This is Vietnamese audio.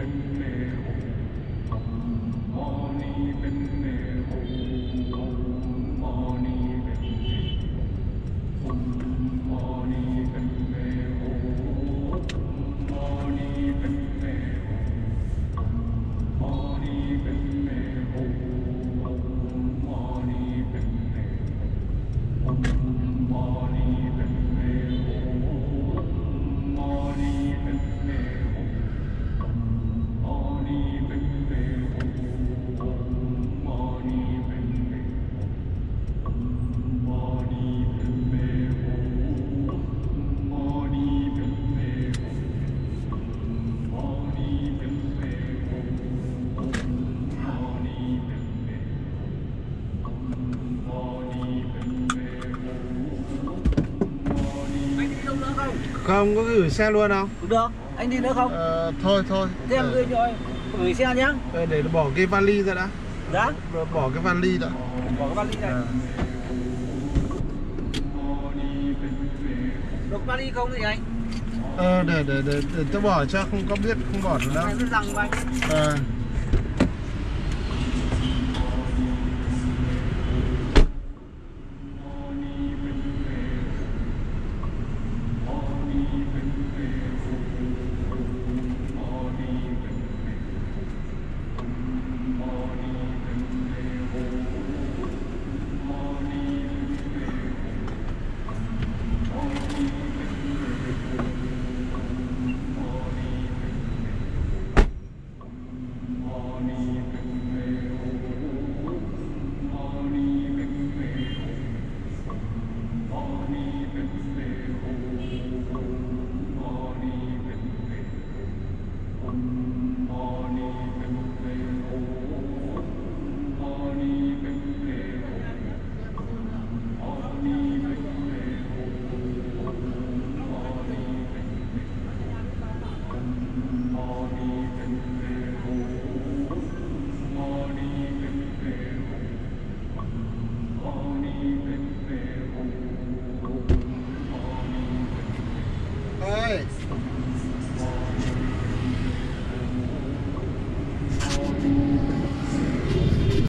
Không có gửi xe luôn không? Được, anh đi nữa không? Thôi Thế em gửi cho gửi xe nhá. để bỏ cái vali ra đã. Dạ? Bỏ cái vali đã. Bỏ cái vali này. Được vali không thì anh? Để tôi bỏ cho, không có biết không bỏ được đâu. Anh cứ rằng vào anh.